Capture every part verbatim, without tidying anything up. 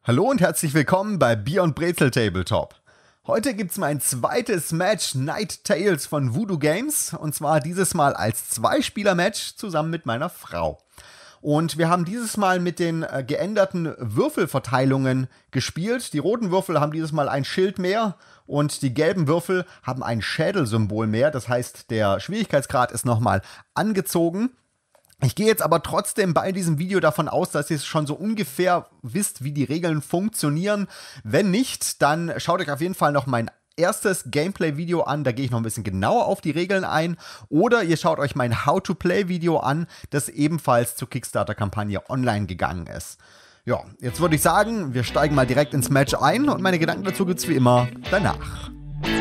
Hallo und herzlich willkommen bei Bier und Brezel Tabletop. Heute gibt's mein zweites Match Night Tales von Voodoo Games und zwar dieses Mal als Zwei-Spieler-Match zusammen mit meiner Frau. Und wir haben dieses Mal mit den äh, geänderten Würfelverteilungen gespielt. Die roten Würfel haben dieses Mal ein Schild mehr und die gelben Würfel haben ein Schädelsymbol mehr. Das heißt, der Schwierigkeitsgrad ist nochmal angezogen. Ich gehe jetzt aber trotzdem bei diesem Video davon aus, dass ihr schon so ungefähr wisst, wie die Regeln funktionieren. Wenn nicht, dann schaut euch auf jeden Fall noch mein erstes Gameplay-Video an. Da gehe ich noch ein bisschen genauer auf die Regeln ein. Oder ihr schaut euch mein How-to-Play-Video an, das ebenfalls zur Kickstarter-Kampagne online gegangen ist. Ja, jetzt würde ich sagen, wir steigen mal direkt ins Match ein und meine Gedanken dazu gibt's wie immer danach.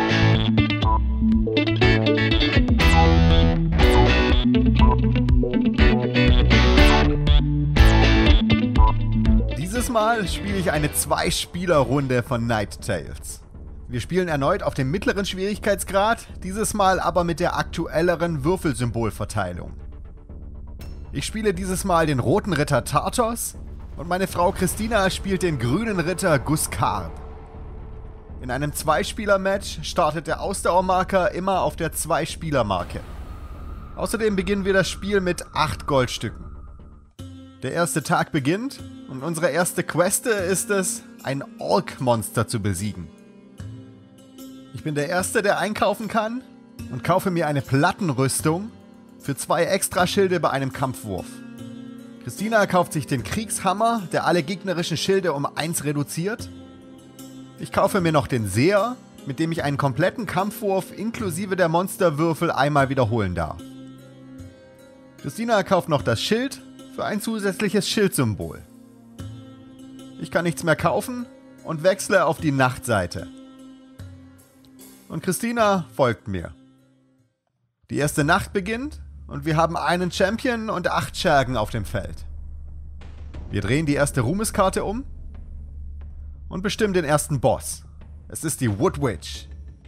Dieses Mal spiele ich eine Zwei-Spieler-Runde von Night Tales. Wir spielen erneut auf dem mittleren Schwierigkeitsgrad, dieses Mal aber mit der aktuelleren Würfelsymbolverteilung. Ich spiele dieses Mal den roten Ritter Tartos und meine Frau Christina spielt den grünen Ritter Guskard. In einem Zwei-Spieler-Match startet der Ausdauermarker immer auf der Zwei-Spieler-Marke. Außerdem beginnen wir das Spiel mit acht Goldstücken. Der erste Tag beginnt und unsere erste Queste ist es, ein Ork-Monster zu besiegen. Ich bin der Erste, der einkaufen kann und kaufe mir eine Plattenrüstung für zwei Extraschilde bei einem Kampfwurf. Christina kauft sich den Kriegshammer, der alle gegnerischen Schilde um eins reduziert. Ich kaufe mir noch den Seher, mit dem ich einen kompletten Kampfwurf inklusive der Monsterwürfel einmal wiederholen darf. Christina kauft noch das Schild für ein zusätzliches Schildsymbol. Ich kann nichts mehr kaufen und wechsle auf die Nachtseite. Und Christina folgt mir. Die erste Nacht beginnt und wir haben einen Champion und acht Schergen auf dem Feld. Wir drehen die erste Ruhmeskarte um und bestimmen den ersten Boss. Es ist die Wood Witch.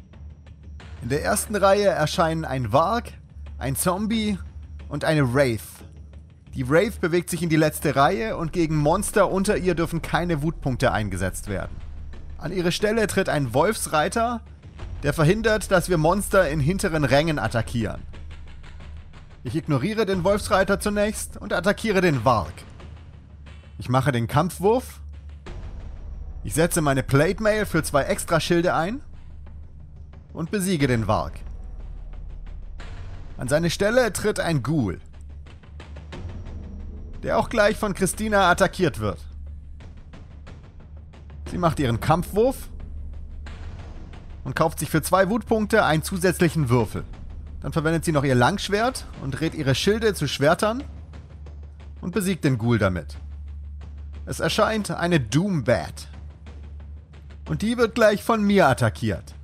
In der ersten Reihe erscheinen ein Warg, ein Zombie und eine Wraith. Die Wraith bewegt sich in die letzte Reihe und gegen Monster unter ihr dürfen keine Wutpunkte eingesetzt werden. An ihre Stelle tritt ein Wolfsreiter, der verhindert, dass wir Monster in hinteren Rängen attackieren. Ich ignoriere den Wolfsreiter zunächst und attackiere den Warg. Ich mache den Kampfwurf. Ich setze meine Plate Mail für zwei Extraschilde ein und besiege den Warg. An seine Stelle tritt ein Ghoul, der auch gleich von Christina attackiert wird. Sie macht ihren Kampfwurf und kauft sich für zwei Wutpunkte einen zusätzlichen Würfel. Dann verwendet sie noch ihr Langschwert und dreht ihre Schilde zu Schwertern und besiegt den Ghoul damit. Es erscheint eine Doombat. Und die wird gleich von mir attackiert.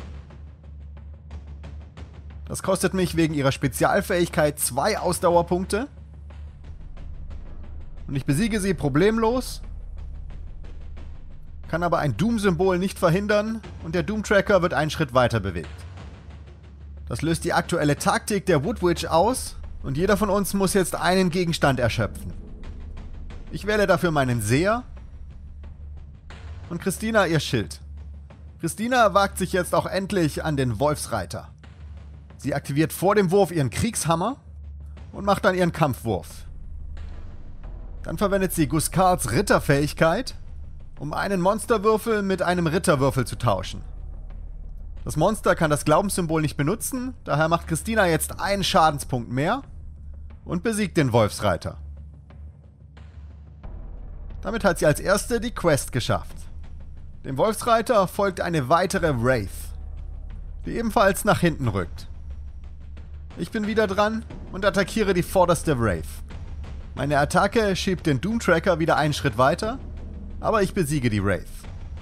Das kostet mich wegen ihrer Spezialfähigkeit zwei Ausdauerpunkte. Und ich besiege sie problemlos, kann aber ein Doom-Symbol nicht verhindern und der Doom-Tracker wird einen Schritt weiter bewegt. Das löst die aktuelle Taktik der Wood Witch aus und jeder von uns muss jetzt einen Gegenstand erschöpfen. Ich wähle dafür meinen Seher und Christina ihr Schild. Christina wagt sich jetzt auch endlich an den Wolfsreiter. Sie aktiviert vor dem Wurf ihren Kriegshammer und macht dann ihren Kampfwurf. Dann verwendet sie Guskards Ritterfähigkeit, um einen Monsterwürfel mit einem Ritterwürfel zu tauschen. Das Monster kann das Glaubenssymbol nicht benutzen, daher macht Christina jetzt einen Schadenspunkt mehr und besiegt den Wolfsreiter. Damit hat sie als erste die Quest geschafft. Dem Wolfsreiter folgt eine weitere Wraith, die ebenfalls nach hinten rückt. Ich bin wieder dran und attackiere die vorderste Wraith. Meine Attacke schiebt den Doom-Tracker wieder einen Schritt weiter, aber ich besiege die Wraith.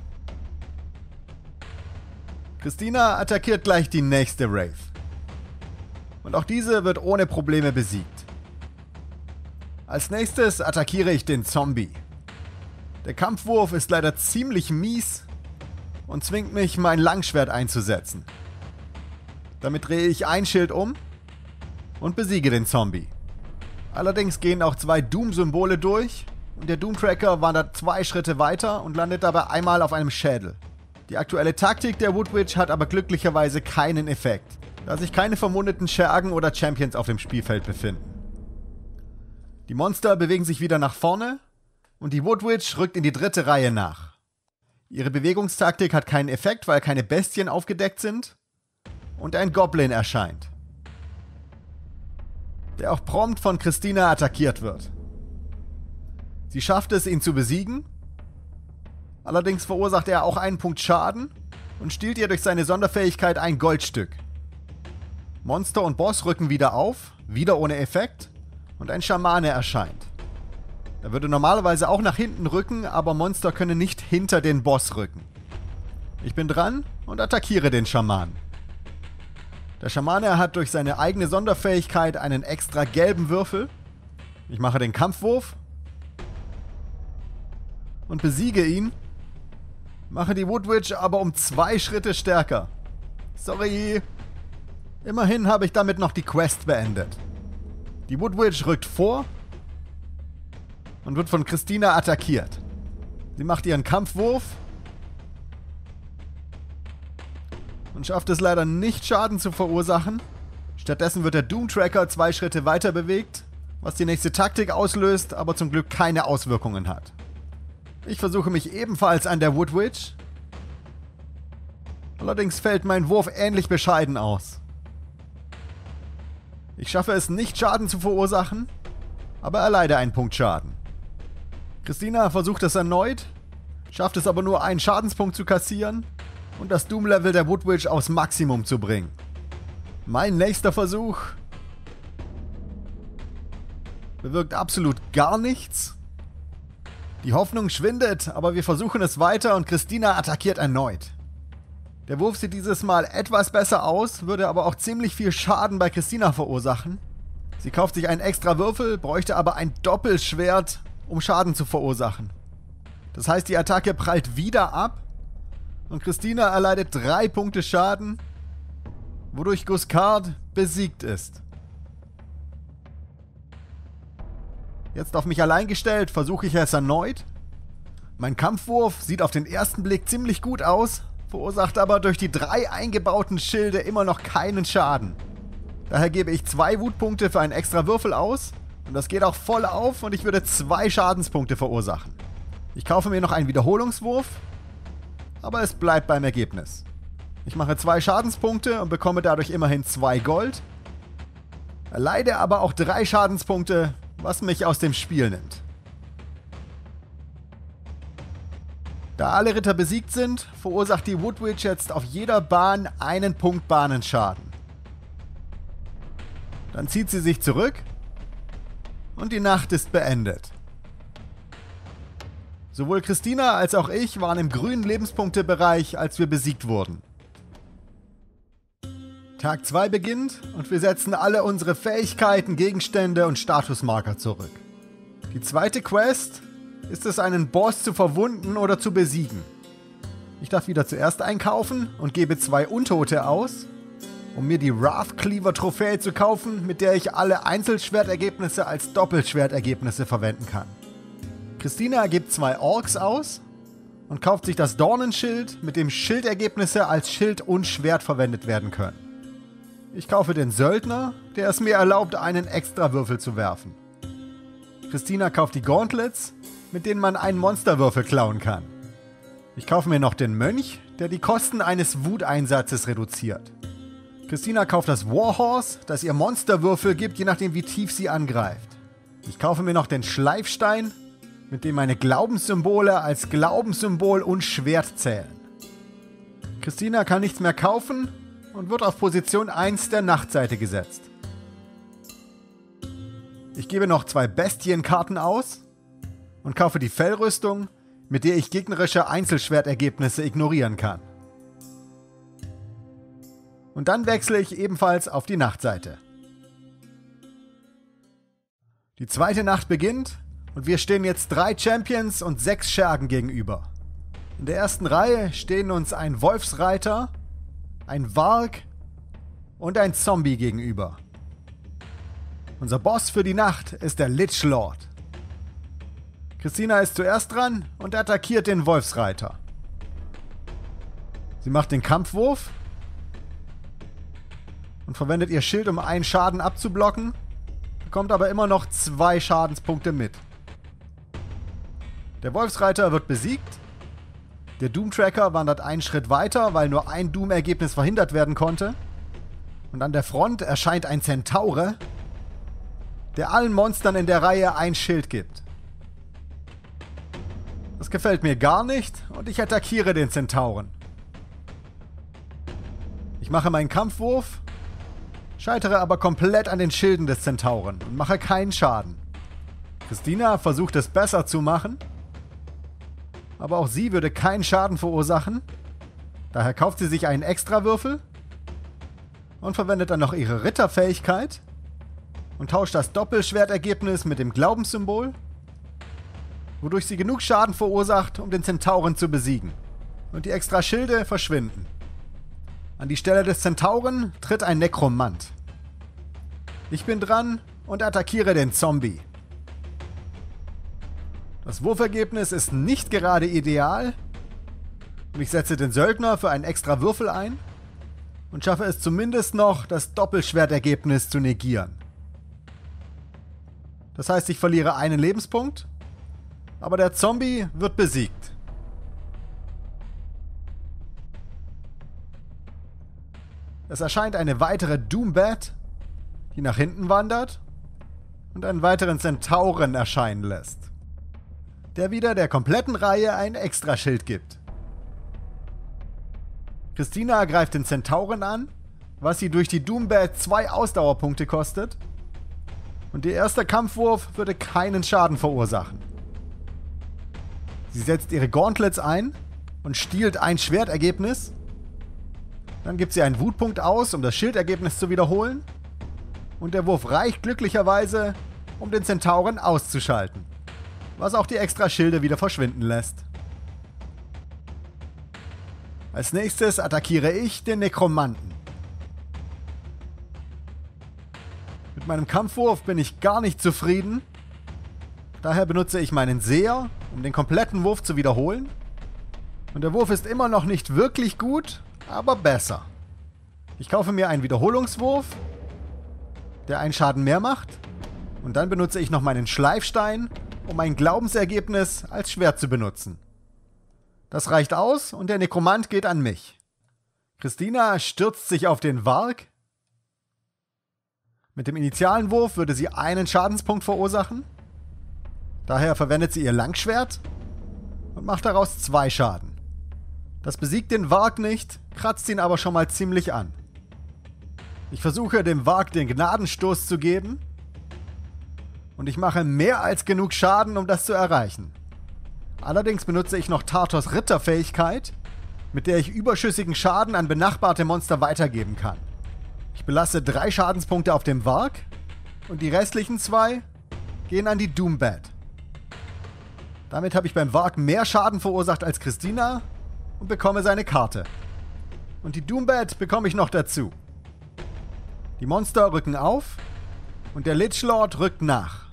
Christina attackiert gleich die nächste Wraith. Und auch diese wird ohne Probleme besiegt. Als nächstes attackiere ich den Zombie. Der Kampfwurf ist leider ziemlich mies und zwingt mich, mein Langschwert einzusetzen. Damit drehe ich ein Schild um und besiege den Zombie. Allerdings gehen auch zwei Doom-Symbole durch und der Doomtracker wandert zwei Schritte weiter und landet dabei einmal auf einem Schädel. Die aktuelle Taktik der Woodwitch hat aber glücklicherweise keinen Effekt, da sich keine verwundeten Schergen oder Champions auf dem Spielfeld befinden. Die Monster bewegen sich wieder nach vorne und die Woodwitch rückt in die dritte Reihe nach. Ihre Bewegungstaktik hat keinen Effekt, weil keine Bestien aufgedeckt sind und ein Goblin erscheint, der auch prompt von Christina attackiert wird. Sie schafft es, ihn zu besiegen, allerdings verursacht er auch einen Punkt Schaden und stiehlt ihr durch seine Sonderfähigkeit ein Goldstück. Monster und Boss rücken wieder auf, wieder ohne Effekt, und ein Schamane erscheint. Er würde normalerweise auch nach hinten rücken, aber Monster können nicht hinter den Boss rücken. Ich bin dran und attackiere den Schamanen. Der Schamane hat durch seine eigene Sonderfähigkeit einen extra gelben Würfel. Ich mache den Kampfwurf und besiege ihn, mache die Woodwitch aber um zwei Schritte stärker. Sorry. Immerhin habe ich damit noch die Quest beendet. Die Woodwitch rückt vor und wird von Christina attackiert. Sie macht ihren Kampfwurf und schafft es leider nicht, Schaden zu verursachen. Stattdessen wird der Doomtracker zwei Schritte weiter bewegt, was die nächste Taktik auslöst, aber zum Glück keine Auswirkungen hat. Ich versuche mich ebenfalls an der Woodwitch. Allerdings fällt mein Wurf ähnlich bescheiden aus. Ich schaffe es nicht, Schaden zu verursachen, aber erleide einen Punkt Schaden. Christina versucht es erneut, schafft es aber nur einen Schadenspunkt zu kassieren und das Doom-Level der Woodwitch aufs Maximum zu bringen. Mein nächster Versuch bewirkt absolut gar nichts. Die Hoffnung schwindet, aber wir versuchen es weiter und Christina attackiert erneut. Der Wurf sieht dieses Mal etwas besser aus, würde aber auch ziemlich viel Schaden bei Christina verursachen. Sie kauft sich einen extra Würfel, bräuchte aber ein Doppelschwert, um Schaden zu verursachen. Das heißt, die Attacke prallt wieder ab und Christina erleidet drei Punkte Schaden, wodurch Guiscard besiegt ist. Jetzt auf mich allein gestellt, versuche ich es erneut. Mein Kampfwurf sieht auf den ersten Blick ziemlich gut aus, verursacht aber durch die drei eingebauten Schilde immer noch keinen Schaden. Daher gebe ich zwei Wutpunkte für einen extra Würfel aus und das geht auch voll auf und ich würde zwei Schadenspunkte verursachen. Ich kaufe mir noch einen Wiederholungswurf, aber es bleibt beim Ergebnis. Ich mache zwei Schadenspunkte und bekomme dadurch immerhin zwei Gold, erleide aber auch drei Schadenspunkte, was mich aus dem Spiel nimmt. Da alle Ritter besiegt sind, verursacht die Woodwitch jetzt auf jeder Bahn einen Punkt Bahnenschaden. Dann zieht sie sich zurück und die Nacht ist beendet. Sowohl Christina als auch ich waren im grünen Lebenspunktebereich, als wir besiegt wurden. Tag zwei beginnt und wir setzen alle unsere Fähigkeiten, Gegenstände und Statusmarker zurück. Die zweite Quest ist es, einen Boss zu verwunden oder zu besiegen. Ich darf wieder zuerst einkaufen und gebe zwei Untote aus, um mir die Wrathcleaver-Trophäe zu kaufen, mit der ich alle Einzelschwertergebnisse als Doppelschwertergebnisse verwenden kann. Christina gibt zwei Orks aus und kauft sich das Dornenschild, mit dem Schildergebnisse als Schild und Schwert verwendet werden können. Ich kaufe den Söldner, der es mir erlaubt, einen extra Würfel zu werfen. Christina kauft die Gauntlets, mit denen man einen Monsterwürfel klauen kann. Ich kaufe mir noch den Mönch, der die Kosten eines Wuteinsatzes reduziert. Christina kauft das Warhorse, das ihr Monsterwürfel gibt, je nachdem wie tief sie angreift. Ich kaufe mir noch den Schleifstein, mit dem meine Glaubenssymbole als Glaubenssymbol und Schwert zählen. Christina kann nichts mehr kaufen und wird auf Position eins der Nachtseite gesetzt. Ich gebe noch zwei Bestienkarten aus und kaufe die Fellrüstung, mit der ich gegnerische Einzelschwertergebnisse ignorieren kann. Und dann wechsle ich ebenfalls auf die Nachtseite. Die zweite Nacht beginnt und wir stehen jetzt drei Champions und sechs Schergen gegenüber. In der ersten Reihe stehen uns ein Wolfsreiter, ein Warg und ein Zombie gegenüber. Unser Boss für die Nacht ist der Lich Lord. Christina ist zuerst dran und attackiert den Wolfsreiter. Sie macht den Kampfwurf und verwendet ihr Schild, um einen Schaden abzublocken, bekommt aber immer noch zwei Schadenspunkte mit. Der Wolfsreiter wird besiegt. Der Doom-Tracker wandert einen Schritt weiter, weil nur ein Doom-Ergebnis verhindert werden konnte. Und an der Front erscheint ein Zentaure, der allen Monstern in der Reihe ein Schild gibt. Das gefällt mir gar nicht und ich attackiere den Zentauren. Ich mache meinen Kampfwurf, scheitere aber komplett an den Schilden des Zentauren und mache keinen Schaden. Christina versucht es besser zu machen, aber auch sie würde keinen Schaden verursachen. Daher kauft sie sich einen Extrawürfel und verwendet dann noch ihre Ritterfähigkeit und tauscht das Doppelschwertergebnis mit dem Glaubenssymbol, wodurch sie genug Schaden verursacht, um den Zentauren zu besiegen. Und die extra Schilde verschwinden. An die Stelle des Zentauren tritt ein Nekromant. Ich bin dran und attackiere den Zombie. Das Wurfergebnis ist nicht gerade ideal und ich setze den Söldner für einen extra Würfel ein und schaffe es zumindest noch, das Doppelschwertergebnis zu negieren. Das heißt, ich verliere einen Lebenspunkt, aber der Zombie wird besiegt. Es erscheint eine weitere Doom-Bat, die nach hinten wandert und einen weiteren Zentauren erscheinen lässt, der wieder der kompletten Reihe ein Extraschild gibt. Christina greift den Zentauren an, was sie durch die Doom-Bat zwei Ausdauerpunkte kostet, und ihr erster Kampfwurf würde keinen Schaden verursachen. Sie setzt ihre Gauntlets ein und stiehlt ein Schwertergebnis. Dann gibt sie einen Wutpunkt aus, um das Schildergebnis zu wiederholen. Und der Wurf reicht glücklicherweise, um den Zentauren auszuschalten, was auch die extra Schilde wieder verschwinden lässt. Als nächstes attackiere ich den Nekromanten. Mit meinem Kampfwurf bin ich gar nicht zufrieden. Daher benutze ich meinen Seher, um den kompletten Wurf zu wiederholen. Und der Wurf ist immer noch nicht wirklich gut, aber besser. Ich kaufe mir einen Wiederholungswurf, der einen Schaden mehr macht. Und dann benutze ich noch meinen Schleifstein, um ein Glaubensergebnis als Schwert zu benutzen. Das reicht aus und der Nekromant geht an mich. Christina stürzt sich auf den Warg. Mit dem initialen Wurf würde sie einen Schadenspunkt verursachen. Daher verwendet sie ihr Langschwert und macht daraus zwei Schaden. Das besiegt den Warg nicht, kratzt ihn aber schon mal ziemlich an. Ich versuche dem Warg den Gnadenstoß zu geben und ich mache mehr als genug Schaden, um das zu erreichen. Allerdings benutze ich noch Tartos Ritterfähigkeit, mit der ich überschüssigen Schaden an benachbarte Monster weitergeben kann. Ich belasse drei Schadenspunkte auf dem Warg und die restlichen zwei gehen an die Doom-Bat. Damit habe ich beim Warg mehr Schaden verursacht als Christina und bekomme seine Karte. Und die Doom-Bat bekomme ich noch dazu. Die Monster rücken auf und der Lich Lord rückt nach.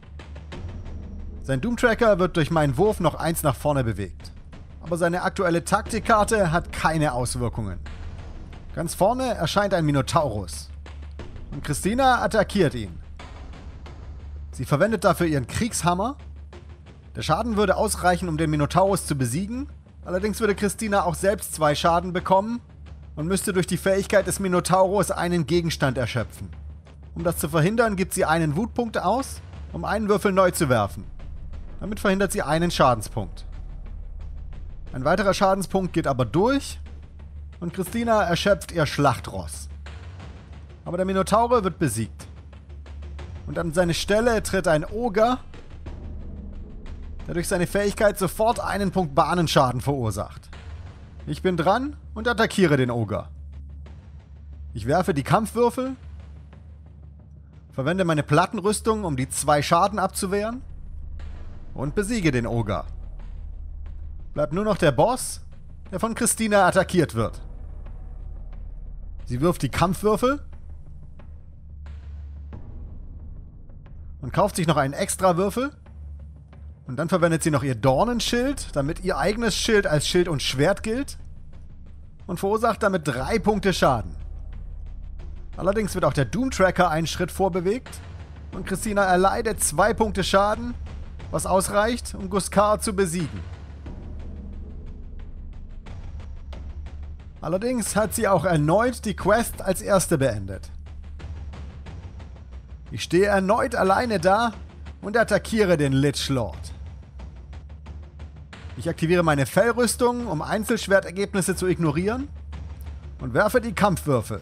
Sein Doom-Tracker wird durch meinen Wurf noch eins nach vorne bewegt. Aber seine aktuelle Taktikkarte hat keine Auswirkungen. Ganz vorne erscheint ein Minotaurus. Und Christina attackiert ihn. Sie verwendet dafür ihren Kriegshammer. Der Schaden würde ausreichen, um den Minotaurus zu besiegen. Allerdings würde Christina auch selbst zwei Schaden bekommen und müsste durch die Fähigkeit des Minotaurus einen Gegenstand erschöpfen. Um das zu verhindern, gibt sie einen Wutpunkt aus, um einen Würfel neu zu werfen. Damit verhindert sie einen Schadenspunkt. Ein weiterer Schadenspunkt geht aber durch und Christina erschöpft ihr Schlachtross. Aber der Minotaure wird besiegt. Und an seine Stelle tritt ein Oger, der durch seine Fähigkeit sofort einen Punkt Bahnenschaden verursacht. Ich bin dran und attackiere den Oger. Ich werfe die Kampfwürfel, verwende meine Plattenrüstung, um die zwei Schaden abzuwehren und besiege den Oger. Bleibt nur noch der Boss, der von Christina attackiert wird. Sie wirft die Kampfwürfel und kauft sich noch einen Extrawürfel, Und dann verwendet sie noch ihr Dornenschild, damit ihr eigenes Schild als Schild und Schwert gilt. Und verursacht damit drei Punkte Schaden. Allerdings wird auch der Doom-Tracker einen Schritt vorbewegt. Und Christina erleidet zwei Punkte Schaden, was ausreicht, um Guskar zu besiegen. Allerdings hat sie auch erneut die Quest als erste beendet. Ich stehe erneut alleine da und attackiere den Lich Lord. Ich aktiviere meine Fellrüstung, um Einzelschwertergebnisse zu ignorieren und werfe die Kampfwürfel.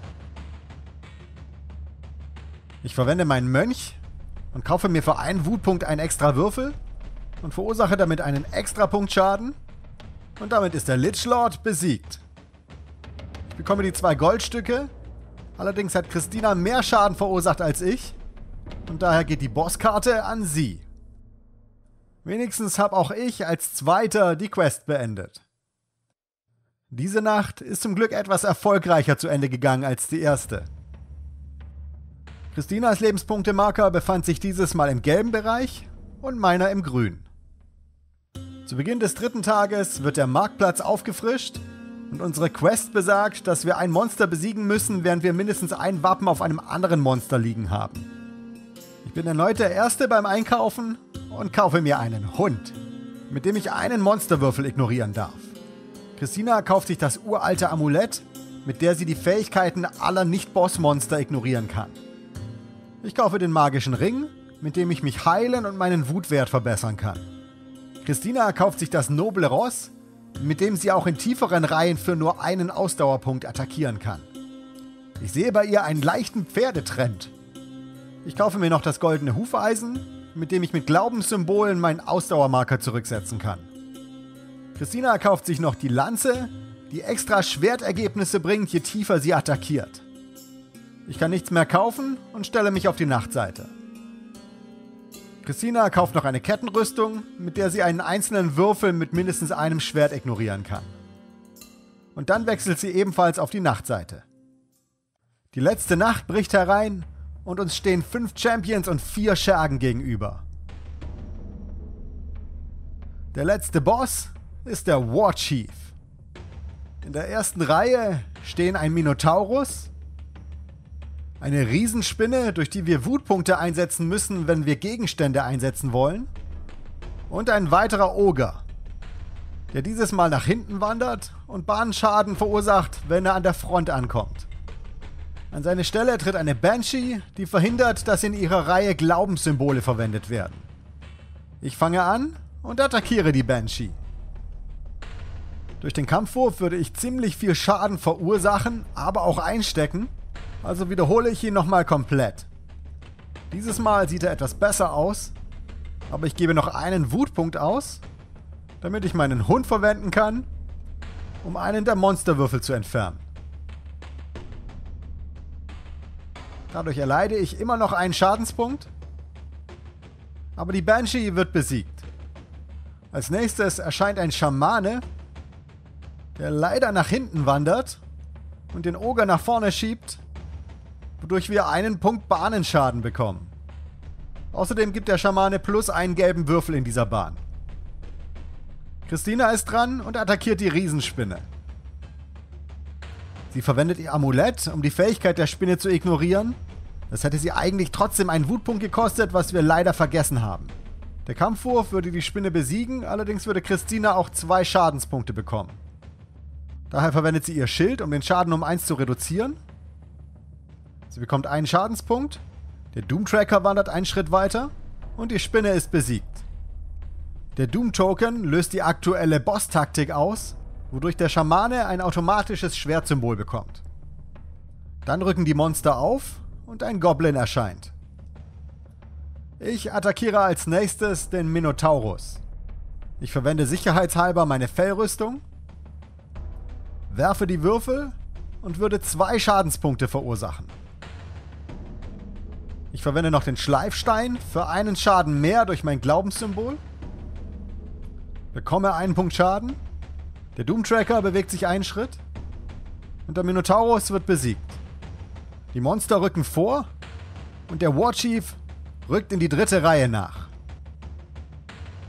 Ich verwende meinen Mönch und kaufe mir für einen Wutpunkt einen extra Würfel und verursache damit einen extra Punkt Schaden und damit ist der Lich Lord besiegt. Ich bekomme die zwei Goldstücke, allerdings hat Christina mehr Schaden verursacht als ich und daher geht die Bosskarte an sie. Wenigstens habe auch ich als Zweiter die Quest beendet. Diese Nacht ist zum Glück etwas erfolgreicher zu Ende gegangen als die erste. Christinas Lebenspunktemarker befand sich dieses Mal im gelben Bereich und meiner im grünen. Zu Beginn des dritten Tages wird der Marktplatz aufgefrischt und unsere Quest besagt, dass wir ein Monster besiegen müssen, während wir mindestens ein Wappen auf einem anderen Monster liegen haben. Ich bin erneut der Erste beim Einkaufen und kaufe mir einen Hund, mit dem ich einen Monsterwürfel ignorieren darf. Christina kauft sich das uralte Amulett, mit der sie die Fähigkeiten aller Nicht-Boss-Monster ignorieren kann. Ich kaufe den magischen Ring, mit dem ich mich heilen und meinen Wutwert verbessern kann. Christina kauft sich das noble Ross, mit dem sie auch in tieferen Reihen für nur einen Ausdauerpunkt attackieren kann. Ich sehe bei ihr einen leichten Pferdetrend. Ich kaufe mir noch das goldene Hufeisen, mit dem ich mit Glaubenssymbolen meinen Ausdauermarker zurücksetzen kann. Christina kauft sich noch die Lanze, die extra Schwertergebnisse bringt, je tiefer sie attackiert. Ich kann nichts mehr kaufen und stelle mich auf die Nachtseite. Christina kauft noch eine Kettenrüstung, mit der sie einen einzelnen Würfel mit mindestens einem Schwert ignorieren kann. Und dann wechselt sie ebenfalls auf die Nachtseite. Die letzte Nacht bricht herein und uns stehen fünf Champions und vier Schergen gegenüber. Der letzte Boss ist der War Chief. In der ersten Reihe stehen ein Minotaurus, eine Riesenspinne, durch die wir Wutpunkte einsetzen müssen, wenn wir Gegenstände einsetzen wollen, und ein weiterer Oger, der dieses Mal nach hinten wandert und Bahnschaden verursacht, wenn er an der Front ankommt. An seine Stelle tritt eine Banshee, die verhindert, dass in ihrer Reihe Glaubenssymbole verwendet werden. Ich fange an und attackiere die Banshee. Durch den Kampfwurf würde ich ziemlich viel Schaden verursachen, aber auch einstecken, also wiederhole ich ihn nochmal komplett. Dieses Mal sieht er etwas besser aus, aber ich gebe noch einen Wutpunkt aus, damit ich meinen Hund verwenden kann, um einen der Monsterwürfel zu entfernen. Dadurch erleide ich immer noch einen Schadenspunkt, aber die Banshee wird besiegt. Als nächstes erscheint ein Schamane, der leider nach hinten wandert und den Oger nach vorne schiebt, wodurch wir einen Punkt Bahnenschaden bekommen. Außerdem gibt der Schamane plus einen gelben Würfel in dieser Bahn. Christina ist dran und attackiert die Riesenspinne. Sie verwendet ihr Amulett, um die Fähigkeit der Spinne zu ignorieren. Das hätte sie eigentlich trotzdem einen Wutpunkt gekostet, was wir leider vergessen haben. Der Kampfwurf würde die Spinne besiegen, allerdings würde Christina auch zwei Schadenspunkte bekommen. Daher verwendet sie ihr Schild, um den Schaden um eins zu reduzieren. Sie bekommt einen Schadenspunkt, der Doom-Tracker wandert einen Schritt weiter und die Spinne ist besiegt. Der Doom-Token löst die aktuelle Boss-Taktik aus, wodurch der Schamane ein automatisches Schwertsymbol bekommt. Dann rücken die Monster auf und ein Goblin erscheint. Ich attackiere als nächstes den Minotaurus. Ich verwende sicherheitshalber meine Fellrüstung, werfe die Würfel und würde zwei Schadenspunkte verursachen. Ich verwende noch den Schleifstein für einen Schaden mehr durch mein Glaubenssymbol, bekomme einen Punkt Schaden, der Doom-Tracker bewegt sich einen Schritt und der Minotaurus wird besiegt. Die Monster rücken vor und der War Chief rückt in die dritte Reihe nach.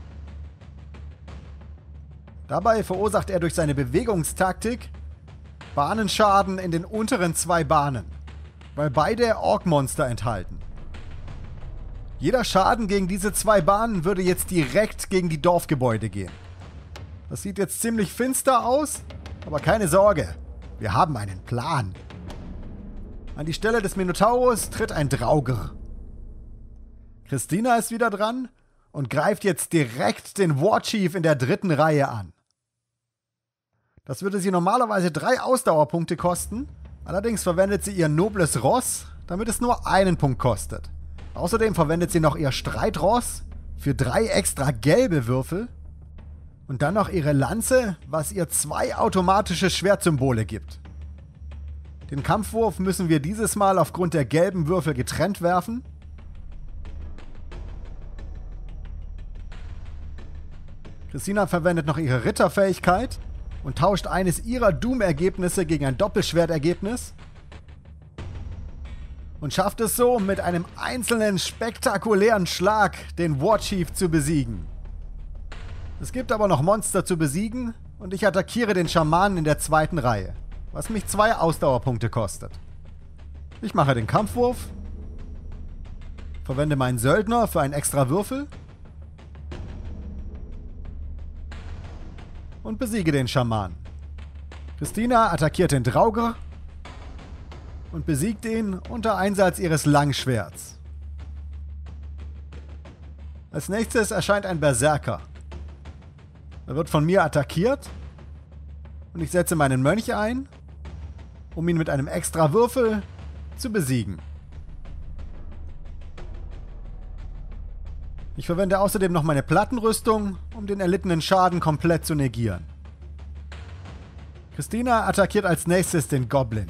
Dabei verursacht er durch seine Bewegungstaktik Bahnenschaden in den unteren zwei Bahnen, weil beide Ork-Monster enthalten. Jeder Schaden gegen diese zwei Bahnen würde jetzt direkt gegen die Dorfgebäude gehen. Das sieht jetzt ziemlich finster aus, aber keine Sorge, wir haben einen Plan. An die Stelle des Minotaurus tritt ein Draugr. Christina ist wieder dran und greift jetzt direkt den Warchief in der dritten Reihe an. Das würde sie normalerweise drei Ausdauerpunkte kosten, allerdings verwendet sie ihr nobles Ross, damit es nur einen Punkt kostet. Außerdem verwendet sie noch ihr Streitross für drei extra gelbe Würfel und dann noch ihre Lanze, was ihr zwei automatische Schwertsymbole gibt. Den Kampfwurf müssen wir dieses Mal aufgrund der gelben Würfel getrennt werfen. Christina verwendet noch ihre Ritterfähigkeit und tauscht eines ihrer Doom-Ergebnisse gegen ein Doppelschwertergebnis und schafft es so, mit einem einzelnen spektakulären Schlag den Warchief zu besiegen. Es gibt aber noch Monster zu besiegen und ich attackiere den Schamanen in der zweiten Reihe, was mich zwei Ausdauerpunkte kostet. Ich mache den Kampfwurf, verwende meinen Söldner für einen extra Würfel und besiege den Schaman. Christina attackiert den Draugr und besiegt ihn unter Einsatz ihres Langschwerts. Als nächstes erscheint ein Berserker. Er wird von mir attackiert und ich setze meinen Mönch ein, um ihn mit einem extra Würfel zu besiegen. Ich verwende außerdem noch meine Plattenrüstung, um den erlittenen Schaden komplett zu negieren. Christina attackiert als nächstes den Goblin.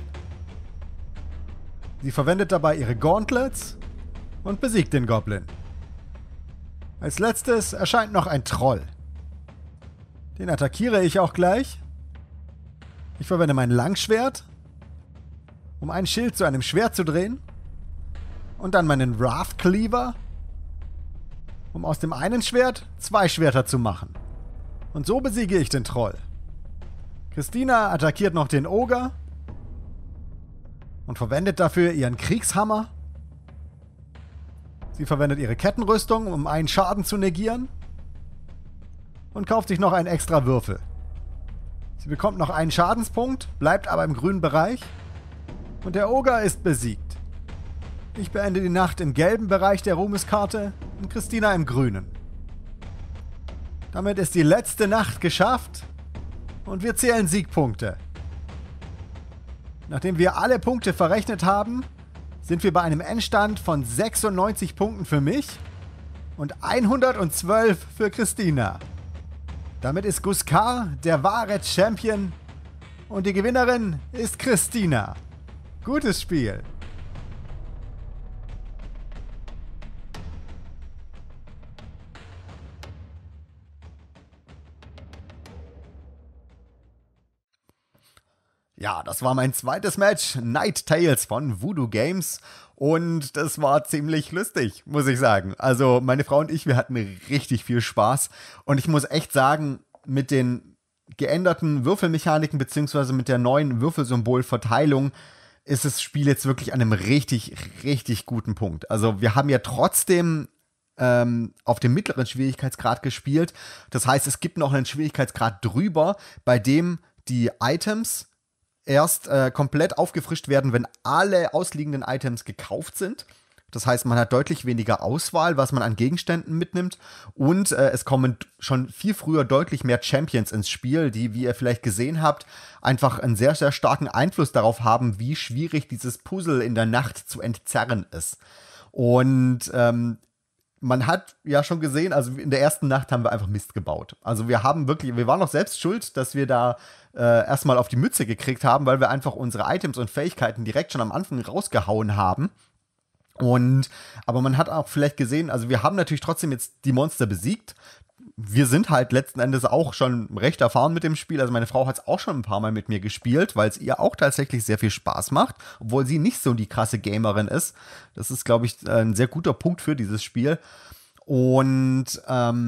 Sie verwendet dabei ihre Gauntlets und besiegt den Goblin. Als letztes erscheint noch ein Troll. Den attackiere ich auch gleich. Ich verwende mein Langschwert, um ein Schild zu einem Schwert zu drehen, und dann meinen Wrath Cleaver, um aus dem einen Schwert zwei Schwerter zu machen. Und so besiege ich den Troll. Christina attackiert noch den Ogre und verwendet dafür ihren Kriegshammer. Sie verwendet ihre Kettenrüstung, um einen Schaden zu negieren, und kauft sich noch einen extra Würfel. Sie bekommt noch einen Schadenspunkt, bleibt aber im grünen Bereich und der Ogre ist besiegt. Ich beende die Nacht im gelben Bereich der Ruhmeskarte und Christina im grünen. Damit ist die letzte Nacht geschafft und wir zählen Siegpunkte. Nachdem wir alle Punkte verrechnet haben, sind wir bei einem Endstand von sechsundneunzig Punkten für mich und hundertzwölf für Christina. Damit ist Guskar der wahre Champion und die Gewinnerin ist Christina. Gutes Spiel! Ja, das war mein zweites Match, Night Tales von Voodoo Games, und das war ziemlich lustig, muss ich sagen. Also meine Frau und ich, wir hatten richtig viel Spaß und ich muss echt sagen, mit den geänderten Würfelmechaniken beziehungsweise mit der neuen Würfelsymbolverteilung ist das Spiel jetzt wirklich an einem richtig, richtig guten Punkt. Also wir haben ja trotzdem ähm, auf dem mittleren Schwierigkeitsgrad gespielt. Das heißt, es gibt noch einen Schwierigkeitsgrad drüber, bei dem die Items erst äh, komplett aufgefrischt werden, wenn alle ausliegenden Items gekauft sind. Das heißt, man hat deutlich weniger Auswahl, was man an Gegenständen mitnimmt. Und äh, es kommen schon viel früher deutlich mehr Champions ins Spiel, die, wie ihr vielleicht gesehen habt, einfach einen sehr, sehr starken Einfluss darauf haben, wie schwierig dieses Puzzle in der Nacht zu entzerren ist. Und ähm, man hat ja schon gesehen, also in der ersten Nacht haben wir einfach Mist gebaut. Also wir haben wirklich, wir waren auch selbst schuld, dass wir da äh, erstmal auf die Mütze gekriegt haben, weil wir einfach unsere Items und Fähigkeiten direkt schon am Anfang rausgehauen haben. Und, aber man hat auch vielleicht gesehen, also wir haben natürlich trotzdem jetzt die Monster besiegt. Wir sind halt letzten Endes auch schon recht erfahren mit dem Spiel. Also meine Frau hat es auch schon ein paar Mal mit mir gespielt, weil es ihr auch tatsächlich sehr viel Spaß macht, obwohl sie nicht so die krasse Gamerin ist. Das ist, glaube ich, ein sehr guter Punkt für dieses Spiel. Und, ähm,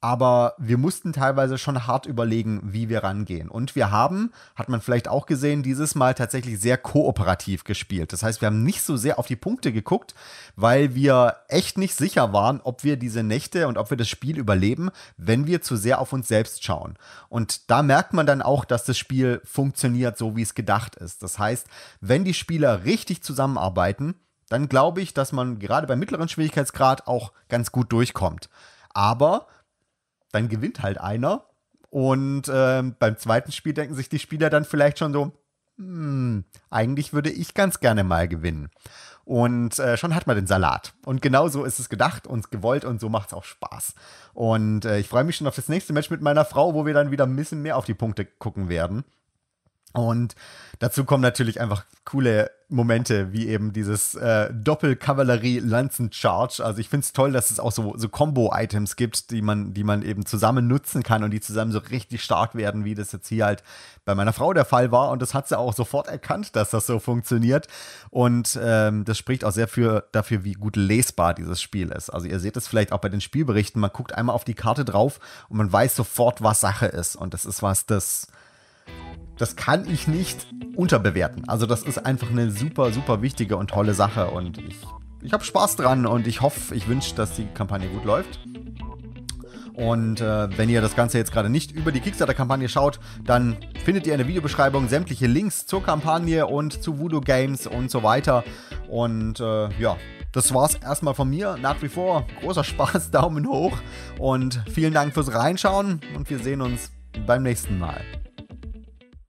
aber wir mussten teilweise schon hart überlegen, wie wir rangehen. Und wir haben, hat man vielleicht auch gesehen, dieses Mal tatsächlich sehr kooperativ gespielt. Das heißt, wir haben nicht so sehr auf die Punkte geguckt, weil wir echt nicht sicher waren, ob wir diese Nächte und ob wir das Spiel überleben, wenn wir zu sehr auf uns selbst schauen. Und da merkt man dann auch, dass das Spiel funktioniert, so wie es gedacht ist. Das heißt, wenn die Spieler richtig zusammenarbeiten, dann glaube ich, dass man gerade beim mittleren Schwierigkeitsgrad auch ganz gut durchkommt. Aber dann gewinnt halt einer und äh, beim zweiten Spiel denken sich die Spieler dann vielleicht schon so, hm, eigentlich würde ich ganz gerne mal gewinnen. Und äh, schon hat man den Salat. Und genau so ist es gedacht und gewollt und so macht es auch Spaß. Und äh, ich freue mich schon auf das nächste Match mit meiner Frau, wo wir dann wieder ein bisschen mehr auf die Punkte gucken werden. Und dazu kommen natürlich einfach coole Momente, wie eben dieses äh, Doppel-Kavallerie-Lanzen-Charge. Also ich finde es toll, dass es auch so, so Combo-Items gibt, die man, die man eben zusammen nutzen kann und die zusammen so richtig stark werden, wie das jetzt hier halt bei meiner Frau der Fall war. Und das hat sie auch sofort erkannt, dass das so funktioniert. Und ähm, das spricht auch sehr für, dafür, wie gut lesbar dieses Spiel ist. Also ihr seht es vielleicht auch bei den Spielberichten. Man guckt einmal auf die Karte drauf und man weiß sofort, was Sache ist. Und das ist was, das... Das kann ich nicht unterbewerten. Also das ist einfach eine super, super wichtige und tolle Sache. Und ich, ich habe Spaß dran und ich hoffe, ich wünsche, dass die Kampagne gut läuft. Und äh, wenn ihr das Ganze jetzt gerade nicht über die Kickstarter-Kampagne schaut, dann findet ihr in der Videobeschreibung sämtliche Links zur Kampagne und zu Voodoo Games und so weiter. Und äh, ja, das war's erstmal von mir. Nach wie vor großer Spaß, Daumen hoch und vielen Dank fürs Reinschauen und wir sehen uns beim nächsten Mal.